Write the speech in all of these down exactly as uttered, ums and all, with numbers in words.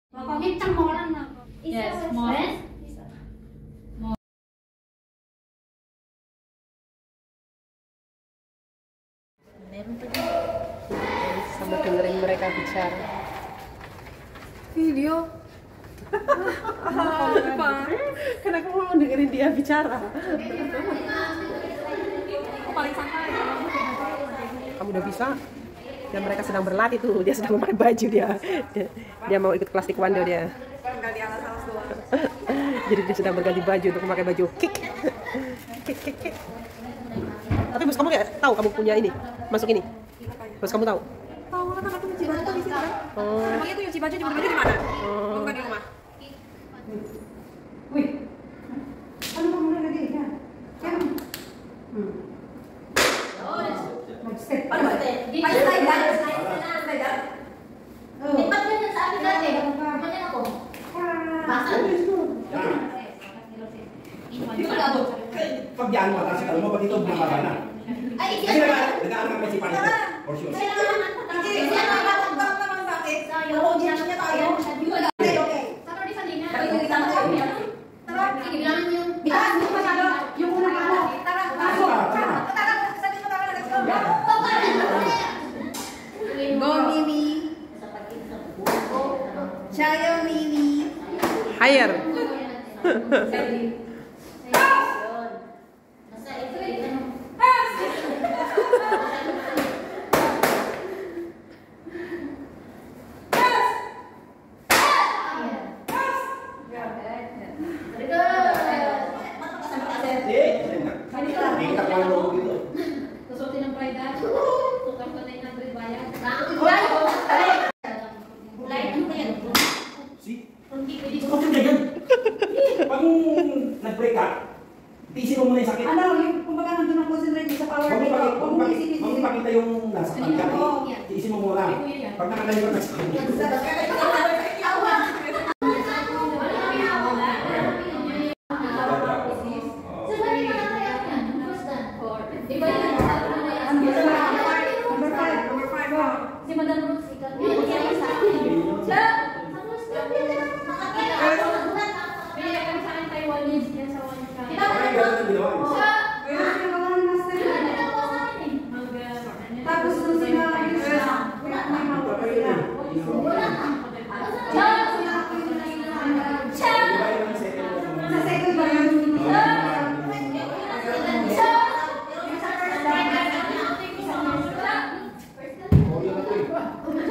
Kencang mo lang na. Yes, more. Meron pa din. Sama dengerin mereka bicara. Video. Apa? Kenapa mau dengerin dia bicara? Kamu udah bisa? Dan mereka sedang berlatih tuh, dia sedang memakai baju dia. Dia, dia mau ikut kelas taekwondo dia. Jadi dia sedang berganti baju untuk memakai baju kick. Kick, kick, kick. Tapi bos kamu nggak tahu kamu punya ini, masuk ini. Bos kamu tahu? Tahu kan aku nyuci baju di sini kan? Oh. Emangnya tuh nyuci baju di baju di mana? Oh. Bukan di rumah. Wih. Ano pa muna lagi? Yan. Yan. Hmm. Mag-step. Ano ba? Ay, slide down. Slide down. Oh. Lipat ka na sa akin dati. Manyan ako. Basa. Di ba labo? Pag yan mo, kasi kalmo, pag ito bumaba na. Ay, Kasi nag-aaral ka si Panito. For sure. Hindi, hindi na nakakabang naman sa akin. Oo, diyan niya tayo. Okay, okay. Saturday sa linya. Sabi ko, kita tayo. Tara. Sige, bilangan mo yung... Bitaas mo masyado. Yung unang ano. Tara, tara. Tara, sabi ko tayo, let's go. Go, Mimi. Chayo, Mimi. Higher. Kita kalau gitu. Susutin ng pride dad. Tukang ko na yung nag-breed bayan. Bulay mo yan. Si, Hindi pwede ko. kung ganyan. Pag nag-break ka, tiisin mo muna yung sakit. Ano, yung kumbaga nandun ang concentrate sa power Huwag mo nito. ipakita, Huwag mo isipin. huwag mo ipakita yung nasa pagkat. Tiisin mo muna. Pag nakalayo ka, nasa Si Madam Ruth, sikat. Pinili kami sa akin Taiwanese yan sa one ka. Parang gano'n ang ginawa niyo. Ayun, ginagawa ng master. Tapos nung sila ayos na, may mawala sila. Iba yung second mo. Sa second ba yun? Oh, yun na to eh.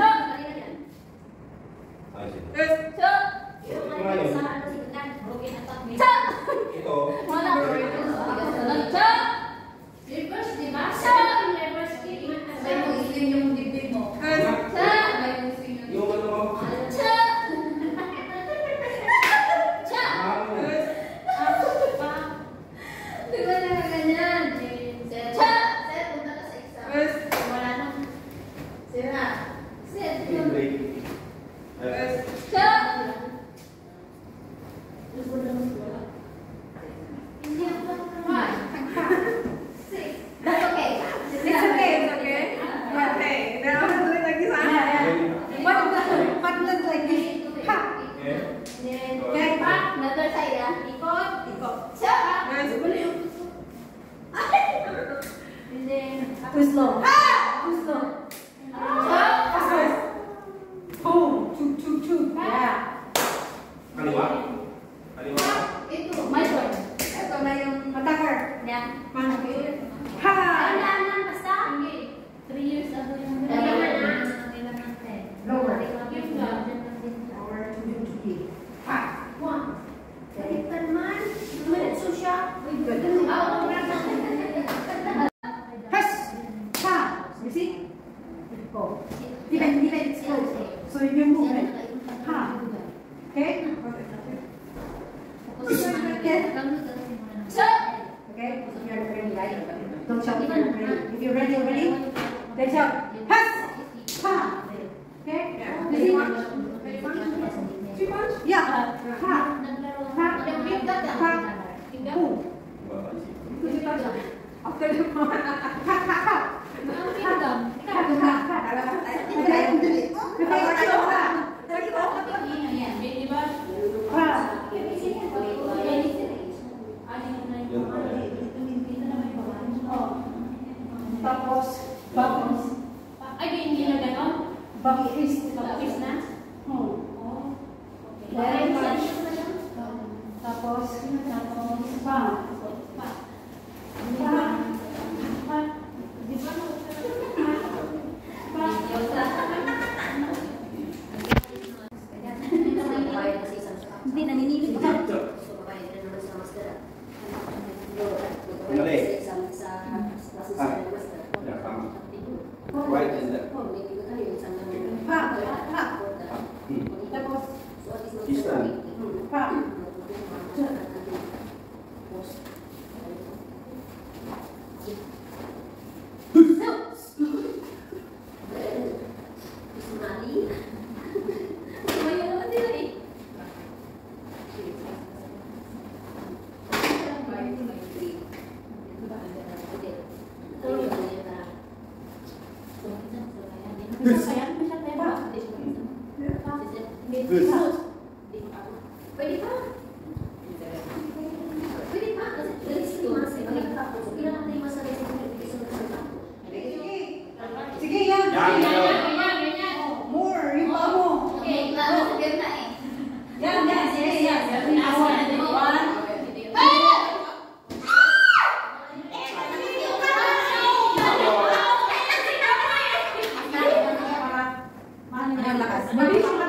Ayos yun. Ito, yung ano mo, yung break. Eh, That's okay. It's okay, it's okay. Okay, now I'm doing like this. Yeah, yeah. What the- what looks like this? Ha! Okay. Okay, pa. Another side ah. Ikot. Ikot. Siya. Guys, And then, Too slow. Too slow. Boom. Choo, choo, choo. Yeah. Kaliwa. Kaliwa. ito, my turn. ito na yung Attacker. Yan. Mana? Ha! Alam lang, basta. Three years ago yung kailangan natin. Lower. Yung job. Power to do to be. Ha! One. Baliktad man. Dumiretso siya. Uy, good. Ah, wala na. Hush! Ha! You see? Go. Defend, defend, slow. So if you move it. Ha! Okay? Okay? If you're ready, right? Don't shout if you're ready. If you're ready already, then shout. Hush! Ha! Okay? You see? three punch. Yeah. Ha! Ha! Ha! Boom. After the one. Ha! Ha! Ha! Ha! Ha! Ha! Alam mo tayo. Okay, okay, okay. Tapos na? Hmm. Then, touch. Tapos, tapos, pa. Pa. Pa. Pa. Di ba? Pa. Hindi, naninilig ka. Dali. Ah. Ya, tama. Right and left. Pa. Pa. Hmm. Tapos, Stand. pa. Good. Pwede pa? Pwede pa? Ilan natin masakit sa Sige, yan. Yan, yan. More, yung paa mo. Okay, bago sa ganda eh. Yan, yan. Sige, yan. One. Mahal na yung lakas. Mabilis yung